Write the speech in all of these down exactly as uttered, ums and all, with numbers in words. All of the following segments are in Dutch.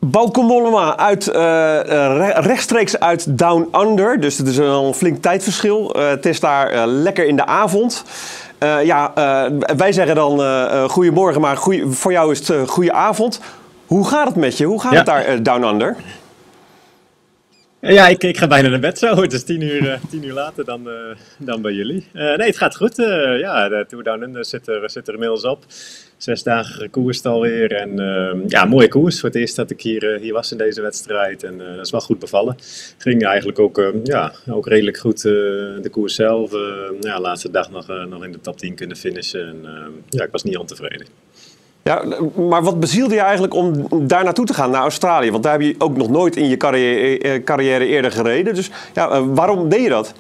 Bauke Mollema uit, uh, rechtstreeks uit Down Under. Dus het is een flink tijdverschil. Uh, het is daar uh, lekker in de avond. Uh, ja, uh, wij zeggen dan uh, goedemorgen, maar goeie, voor jou is het uh, goeie avond. Hoe gaat het met je? Hoe gaat ja. het daar uh, Down Under? Ja, ik, ik ga bijna naar bed zo. Het is tien uur, uh, tien uur later dan, uh, dan bij jullie. Uh, nee, het gaat goed. Uh, ja, de Tour Down Under zit er, zit er inmiddels op. Zes dagen gekoerst alweer. En uh, ja, mooie koers. Voor het eerst dat ik hier, uh, hier was in deze wedstrijd. En uh, dat is wel goed bevallen. Ging eigenlijk ook, uh, ja, ook redelijk goed uh, de koers zelf. Uh, ja, laatste dag nog, uh, nog in de top tien kunnen finishen. En uh, ja, ik was niet ontevreden. Ja, maar wat bezielde je eigenlijk om daar naartoe te gaan, naar Australië? Want daar heb je ook nog nooit in je carrière, carrière eerder gereden. Dus ja, waarom deed je dat?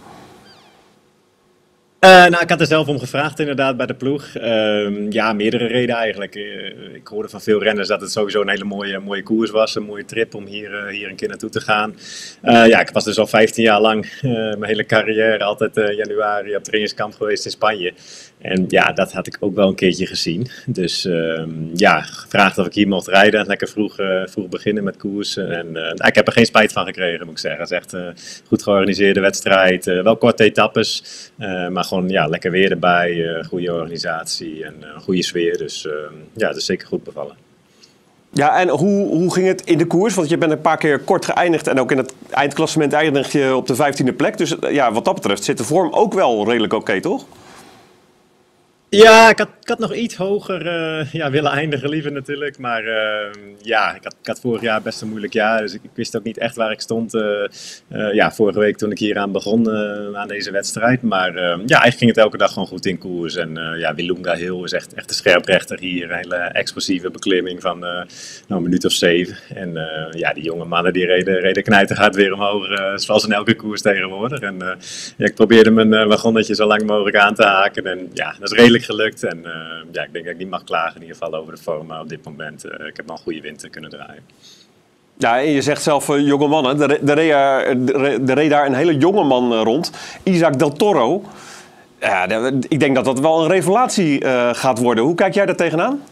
Uh, nou, ik had er zelf om gevraagd inderdaad bij de ploeg. Uh, ja, meerdere redenen eigenlijk. Uh, ik hoorde van veel renners dat het sowieso een hele mooie, mooie koers was. Een mooie trip om hier, uh, hier een keer naartoe te gaan. Uh, ja, ik was dus al vijftien jaar lang, uh, mijn hele carrière, altijd uh, januari op trainingskamp geweest in Spanje. En ja, dat had ik ook wel een keertje gezien. Dus uh, ja, gevraagd of ik hier mocht rijden. Lekker vroeg, uh, vroeg beginnen met koersen. En uh, nou, ik heb er geen spijt van gekregen, moet ik zeggen. Het is echt een uh, goed georganiseerde wedstrijd. Uh, wel korte etappes, uh, maar gewoon ja, lekker weer erbij. Uh, goede organisatie en uh, goede sfeer. Dus uh, ja, het is zeker goed bevallen. Ja, en hoe, hoe ging het in de koers? Want je bent een paar keer kort geëindigd en ook in het eindklassement eindig je op de vijftiende plek. Dus ja, wat dat betreft zit de vorm ook wel redelijk oké, okay, toch? Ja, ik had, ik had nog iets hoger uh, ja, willen eindigen liever natuurlijk. Maar uh, ja, ik had, ik had vorig jaar best een moeilijk jaar. Dus ik, ik wist ook niet echt waar ik stond. Uh, uh, ja, vorige week toen ik hier aan begon uh, aan deze wedstrijd. Maar uh, ja, eigenlijk ging het elke dag gewoon goed in koers. En uh, ja, Willunga Hill is echt, echt een scherprechter hier. Een hele explosieve beklimming van uh, nou, een minuut of zeven. En uh, ja, die jonge mannen die reden, reden knijterhard weer omhoog. Uh, zoals in elke koers tegenwoordig. En uh, ja, ik probeerde mijn uh, wagonnetje zo lang mogelijk aan te haken. En ja, dat is redelijk gelukt en uh, ja, ik denk dat ik niet mag klagen in ieder geval over de vorm, maar op dit moment uh, ik heb nog een goede winter kunnen draaien. Ja, en je zegt zelf uh, jonge mannen, er, er, er, er reed daar een hele jonge man uh, rond, Isaac Del Toro. Ja, de, ik denk dat dat wel een revelatie uh, gaat worden. Hoe kijk jij daar tegenaan?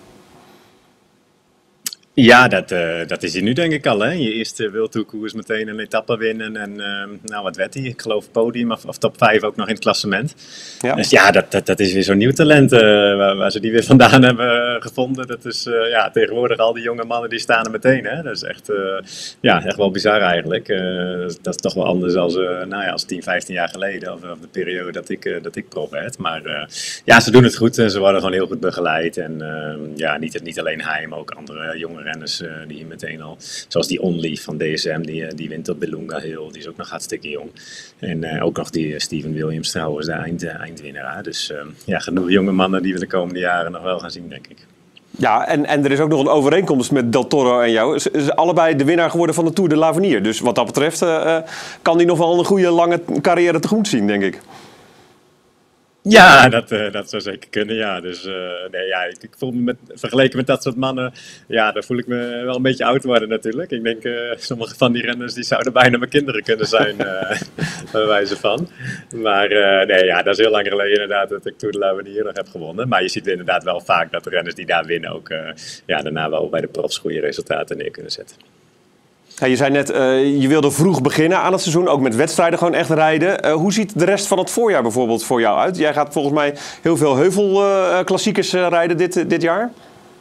Ja, dat, uh, dat is hij nu denk ik al. Hè? Je eerste World Tour koers meteen een etappe winnen. En uh, nou, wat werd hij? Ik geloof podium of, of top vijf ook nog in het klassement. Ja. Dus ja, dat, dat, dat is weer zo'n nieuw talent uh, waar, waar ze die weer vandaan hebben gevonden. Dat is uh, ja, tegenwoordig al die jonge mannen die staan er meteen. Hè? Dat is echt, uh, ja, echt wel bizar eigenlijk. Uh, dat, dat is toch wel anders als, uh, nou ja, als tien, vijftien jaar geleden. Of, of de periode dat ik, uh, dat ik prof werd. Maar uh, ja, ze doen het goed en ze worden gewoon heel goed begeleid. En uh, ja, niet, niet alleen hij, maar ook andere jonge renners uh, die hier meteen al, zoals die Only van D S M, die, die wint op Willunga Hill, die is ook nog hartstikke jong. En uh, ook nog die uh, Steven Williams trouwens, de eind, uh, eindwinnaar. Dus uh, ja, genoeg jonge mannen die we de komende jaren nog wel gaan zien, denk ik. Ja, en, en er is ook nog een overeenkomst met Del Toro en jou. Ze zijn allebei de winnaar geworden van de Tour de l'Avenir. Dus wat dat betreft uh, kan die nog wel een goede lange carrière tegemoet zien, denk ik. Ja, dat, uh, dat zou zeker kunnen, ja. Dus uh, nee, ja, ik, ik voel me met, vergeleken met dat soort mannen, ja, daar voel ik me wel een beetje oud worden natuurlijk. Ik denk, uh, sommige van die renners die zouden bijna mijn kinderen kunnen zijn, uh, bij wijze van. Maar uh, nee, ja, dat is heel lang geleden inderdaad dat ik Tour de l'Avenir nog heb gewonnen. Maar je ziet inderdaad wel vaak dat de renners die daar winnen ook uh, ja, daarna wel bij de profs goede resultaten neer kunnen zetten. Ja, je zei net, uh, je wilde vroeg beginnen aan het seizoen, ook met wedstrijden gewoon echt rijden. Uh, hoe ziet de rest van het voorjaar bijvoorbeeld voor jou uit? Jij gaat volgens mij heel veel heuvelklassiekers uh, uh, rijden dit, dit jaar.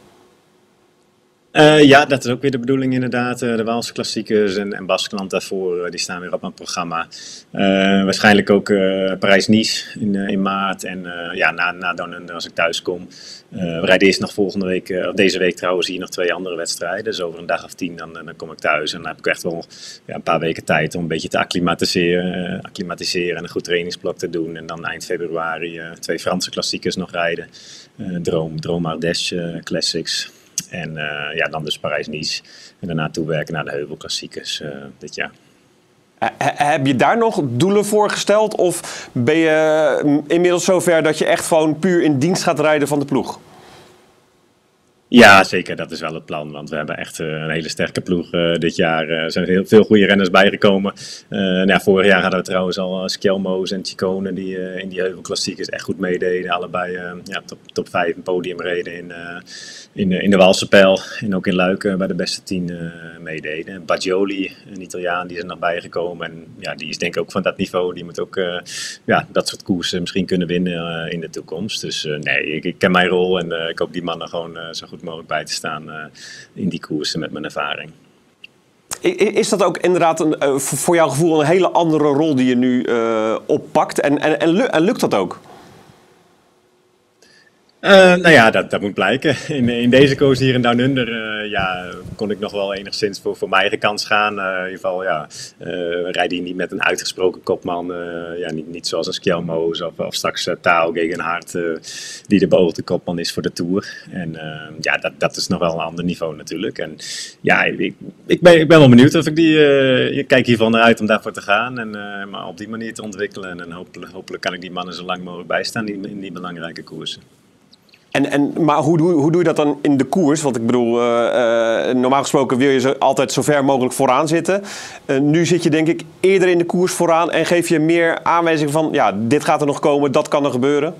Uh, ja, dat is ook weer de bedoeling inderdaad. Uh, de Waalse klassiekers en, en Baskeland daarvoor, uh, die staan weer op mijn programma. Uh, waarschijnlijk ook uh, Parijs-Nice in, uh, in maart en uh, ja, na, na Down Under als ik thuis kom. Uh, we rijden eerst nog volgende week, uh, of deze week trouwens, hier nog twee andere wedstrijden. Dus over een dag of tien dan, dan kom ik thuis. En dan heb ik echt wel ja, een paar weken tijd om een beetje te acclimatiseren, uh, acclimatiseren en een goed trainingsblok te doen. En dan eind februari uh, twee Franse klassiekers nog rijden. Uh, Droom, Droom Ardèche uh, Classics. En uh, ja, dan dus Parijs-Nice. En daarna toewerken naar de heuvelklassiekers uh, dit jaar. Heb je daar nog doelen voor gesteld? Of ben je inmiddels zover dat je echt gewoon puur in dienst gaat rijden van de ploeg? Ja, zeker. Dat is wel het plan. Want we hebben echt uh, een hele sterke ploeg uh, dit jaar. Uh, er zijn heel veel goede renners bijgekomen. Uh, nou ja, vorig jaar hadden we trouwens al uh, Skjelmo's en Ciccone die uh, in die heuvelklassiekers echt goed meededen. Allebei uh, ja, top, top vijf een podium reden in, uh, in, uh, in de Waalse Pijl. En ook in Luik uh, bij de beste tien uh, meededen. Baggioli, een Italiaan, die is er nog bijgekomen. En ja, die is denk ik ook van dat niveau. Die moet ook uh, ja, dat soort koersen misschien kunnen winnen uh, in de toekomst. Dus uh, nee, ik, ik ken mijn rol en uh, ik hoop die mannen gewoon uh, zo goed mogelijk bij te staan uh, in die koersen met mijn ervaring. Is dat ook inderdaad een, uh, voor jouw gevoel een hele andere rol die je nu uh, oppakt? En, en, en, en lukt dat ook? Uh, nou ja, dat, dat moet blijken. In, in deze koers hier in Down Under uh, ja, kon ik nog wel enigszins voor, voor mijn eigen kans gaan. Uh, in ieder geval, ja, uh, rijd hier niet met een uitgesproken kopman. Uh, ja, niet, niet zoals een Skjelmo's of, of straks uh, Tao Gegenhardt, uh, die de beoogde kopman is voor de Tour. En uh, ja, dat, dat is nog wel een ander niveau natuurlijk. En ja, ik, ik, ben, ik ben wel benieuwd of ik die... Uh, ik kijk hiervan naar uit om daarvoor te gaan. En uh, maar op die manier te ontwikkelen. En, en hopelijk, hopelijk kan ik die mannen zo lang mogelijk bijstaan in, in die belangrijke koersen. En, en, maar hoe doe, hoe doe je dat dan in de koers? Want ik bedoel, uh, uh, normaal gesproken wil je zo, altijd zo ver mogelijk vooraan zitten. Uh, nu zit je denk ik eerder in de koers vooraan en geef je meer aanwijzingen van... ja, dit gaat er nog komen, dat kan er gebeuren.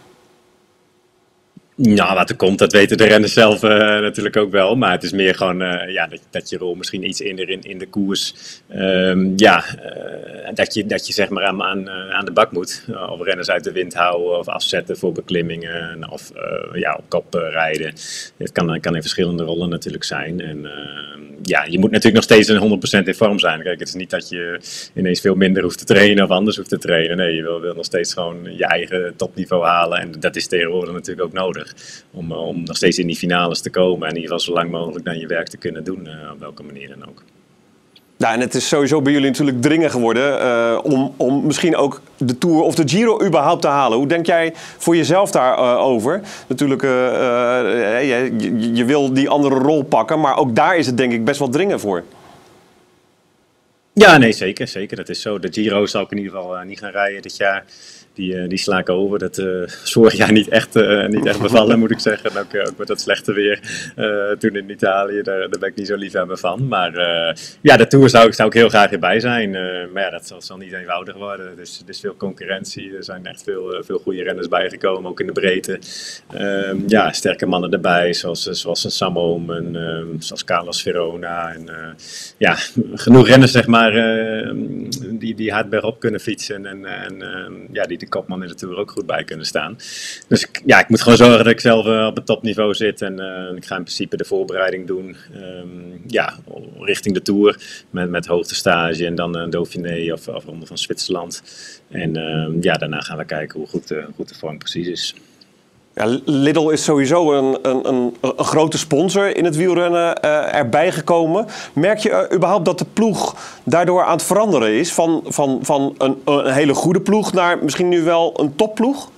Nou, wat er komt, dat weten de renners zelf uh, natuurlijk ook wel. Maar het is meer gewoon uh, ja, dat, dat je rol misschien iets in, in, in de koers... Um, ja, uh, dat, je, dat je zeg maar aan, aan, aan de bak moet. Uh, of renners uit de wind houden of afzetten voor beklimmingen. Of uh, ja, op kop uh, rijden. Het kan, kan in verschillende rollen natuurlijk zijn. En uh, ja, je moet natuurlijk nog steeds een honderd procent in vorm zijn. Kijk, het is niet dat je ineens veel minder hoeft te trainen of anders hoeft te trainen. Nee, je wil, wil nog steeds gewoon je eigen topniveau halen. En dat is tegenwoordig natuurlijk ook nodig. Om, om nog steeds in die finales te komen en in ieder geval zo lang mogelijk dan je werk te kunnen doen, uh, op welke manier dan ook. Ja, en het is sowieso bij jullie natuurlijk dringen geworden uh, om, om misschien ook de Tour of de Giro überhaupt te halen. Hoe denk jij voor jezelf daarover? Uh, natuurlijk, uh, uh, je, je, je wil die andere rol pakken, maar ook daar is het denk ik best wel dringen voor. Ja, nee, zeker, zeker. Dat is zo. De Giro zal ik in ieder geval uh, niet gaan rijden dit jaar. Die, uh, die sla ik over. Dat uh, is vorig jaar niet echt, uh, niet echt bevallen, moet ik zeggen. En ook, uh, ook met dat slechte weer uh, toen in Italië. Daar, daar ben ik niet zo liefhebber van. Maar uh, ja, de Tour zou, zou ik heel graag erbij zijn. Uh, maar ja, dat zal, zal niet eenvoudig worden. Dus er is veel concurrentie. Er zijn echt veel, uh, veel goede renners bijgekomen, ook in de breedte. Uh, ja, sterke mannen erbij, zoals, zoals een Sam Oomen, uh, zoals Carlos Verona. En, uh, ja, genoeg renners, zeg maar, uh, die, die hard bergop kunnen fietsen. En, en uh, ja, die de kopman in de Tour ook goed bij kunnen staan. Dus ik, ja, ik moet gewoon zorgen dat ik zelf uh, op het topniveau zit. En uh, ik ga in principe de voorbereiding doen. Um, ja, richting de Tour. Met, met hoogtestage en dan een Dauphiné of, of Ronde van Zwitserland. En uh, ja, daarna gaan we kijken hoe goed, uh, hoe goed de vorm precies is. Ja, Lidl is sowieso een, een, een, een grote sponsor in het wielrennen uh, erbij gekomen. Merk je uh, überhaupt dat de ploeg daardoor aan het veranderen is? Van, van, van een, een hele goede ploeg naar misschien nu wel een topploeg?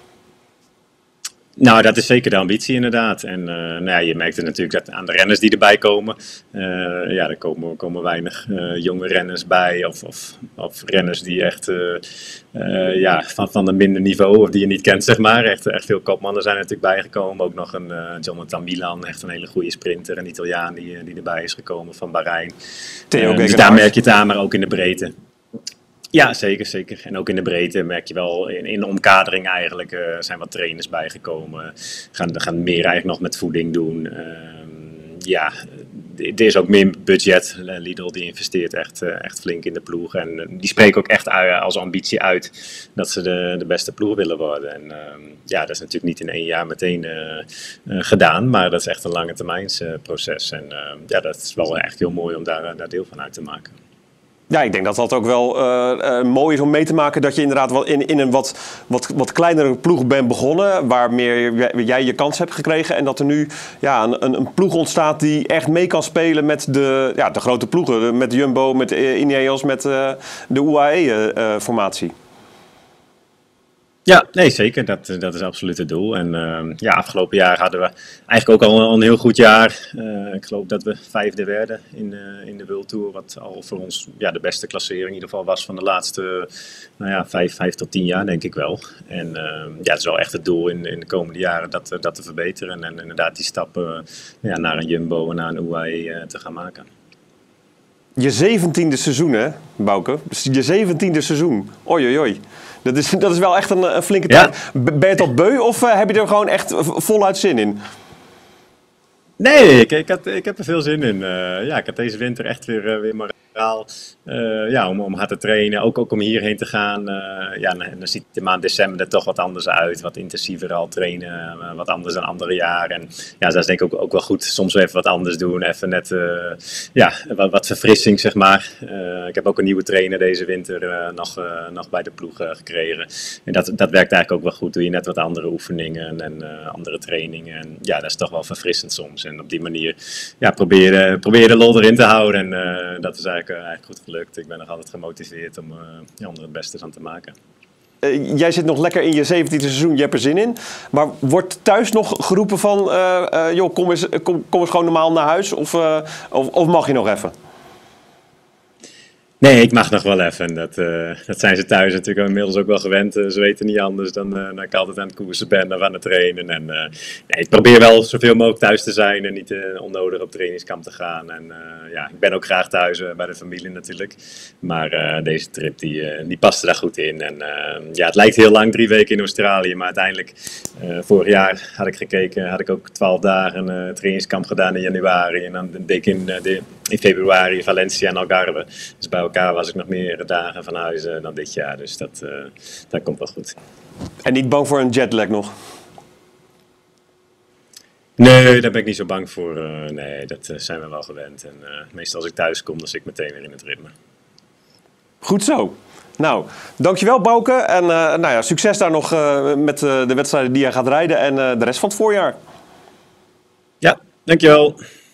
Nou, dat is zeker de ambitie inderdaad. En uh, nou ja, je merkt het natuurlijk dat aan de renners die erbij komen. Uh, ja, er komen, komen weinig uh, jonge renners bij. Of, of, of renners die echt uh, uh, ja, van, van een minder niveau, of die je niet kent, zeg maar. Echt, echt veel kopmannen zijn er natuurlijk bijgekomen. Ook nog een uh, Jonathan Milan, echt een hele goede sprinter. Een Italiaan die, die erbij is gekomen van Bahrein. Theo uh, dus daar merk je het aan, maar ook in de breedte. Ja, zeker, zeker. En ook in de breedte merk je wel, in, in de omkadering eigenlijk uh, zijn wat trainers bijgekomen. Gaan, gaan meer eigenlijk nog met voeding doen. Uh, ja, er is ook meer budget. Lidl die investeert echt, uh, echt flink in de ploeg. En uh, die spreken ook echt uh, als ambitie uit dat ze de, de beste ploeg willen worden. En uh, ja, dat is natuurlijk niet in één jaar meteen uh, uh, gedaan. Maar dat is echt een lange termijns uh, proces. En uh, ja, dat is wel echt heel mooi om daar, uh, daar deel van uit te maken. Ja, ik denk dat dat ook wel uh, uh, mooi is om mee te maken dat je inderdaad wel in, in een wat, wat, wat kleinere ploeg bent begonnen, waar meer jij je kans hebt gekregen en dat er nu ja, een, een ploeg ontstaat die echt mee kan spelen met de, ja, de grote ploegen, met Jumbo, met uh, Ineos, met uh, de U A E-formatie. Uh, Ja, nee, zeker. Dat, dat is absoluut het doel. En uh, ja, afgelopen jaar hadden we eigenlijk ook al een heel goed jaar. Uh, ik geloof dat we vijfde werden in, uh, in de World Tour. Wat al voor ons ja, de beste klassering in ieder geval was van de laatste nou ja, vijf, vijf tot tien jaar, denk ik wel. En uh, ja, het is wel echt het doel in, in de komende jaren dat, dat te verbeteren. En inderdaad die stappen ja, naar een Jumbo en naar een U A E uh, te gaan maken. Je zeventiende seizoen, hè, Bouke? Dus je zeventiende seizoen. Oei, oei, oei. Dat is, dat is wel echt een, een flinke ja. tijd. Ben je het al beu of uh, heb je er gewoon echt voluit zin in? Nee, ik, ik, had, ik heb er veel zin in. Uh, ja, ik had deze winter echt weer, uh, weer moraal uh, ja, om, om hard te trainen. Ook, ook om hierheen te gaan. Uh, ja, en dan ziet de maand december er toch wat anders uit. Wat intensiever al trainen. Uh, wat anders dan andere jaren. En ja, dat is denk ik ook, ook wel goed. Soms even wat anders doen. Even net uh, ja, wat, wat verfrissing, zeg maar. Uh, ik heb ook een nieuwe trainer deze winter uh, nog, uh, nog bij de ploeg uh, gekregen. En dat, dat werkt eigenlijk ook wel goed. Doe je net wat andere oefeningen en uh, andere trainingen. En ja, dat is toch wel verfrissend soms. En op die manier ja, probeer, probeer de lol erin te houden. En uh, dat is eigenlijk, uh, eigenlijk goed gelukt. Ik ben nog altijd gemotiveerd om, uh, ja, om er het beste van te maken. Uh, jij zit nog lekker in je zeventiende seizoen, je hebt er zin in. Maar wordt thuis nog geroepen van... Uh, uh, joh, kom eens, kom, kom eens gewoon normaal naar huis? Of, uh, of, of mag je nog even? Nee, ik mag nog wel even. Dat, uh, dat zijn ze thuis natuurlijk inmiddels ook wel gewend. Uh, ze weten niet anders dan uh, dat ik altijd aan het koersen ben of aan het trainen. En, uh, nee, ik probeer wel zoveel mogelijk thuis te zijn en niet uh, onnodig op trainingskamp te gaan. En, uh, ja, ik ben ook graag thuis uh, bij de familie natuurlijk. Maar uh, deze trip die, uh, die paste daar goed in. En, uh, ja, het lijkt heel lang, drie weken in Australië. Maar uiteindelijk, uh, vorig jaar had ik gekeken, had ik ook twaalf dagen uh, trainingskamp gedaan in januari. En dan deed ik in, uh, de, in februari Valencia en Algarve. Dus bij elkaar was ik nog meer dagen van huis uh, dan dit jaar. Dus dat, uh, dat komt wel goed. En niet bang voor een jetlag nog? Nee, daar ben ik niet zo bang voor. Uh, nee, dat uh, zijn we wel gewend. En uh, meestal als ik thuis kom, dan zit ik meteen weer in het ritme. Goed zo. Nou, dankjewel Bouke. En uh, nou ja, succes daar nog uh, met uh, de wedstrijden die jij gaat rijden en uh, de rest van het voorjaar. Ja, dankjewel.